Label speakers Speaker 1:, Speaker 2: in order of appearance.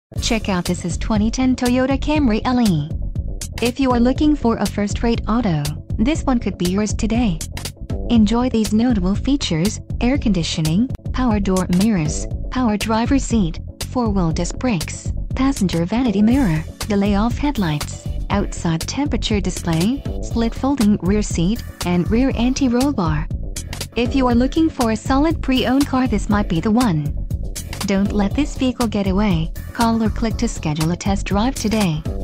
Speaker 1: Check out this is 2010 Toyota Camry LE. If you are looking for a first-rate auto, this one could be yours today. Enjoy these notable features: air conditioning, power door mirrors, power driver seat, 4-wheel disc brakes, passenger vanity mirror, delay-off headlights, outside temperature display, split folding rear seat, and rear anti-roll bar. If you are looking for a solid pre-owned car, this might be the one. Don't let this vehicle get away. Call or click to schedule a test drive today.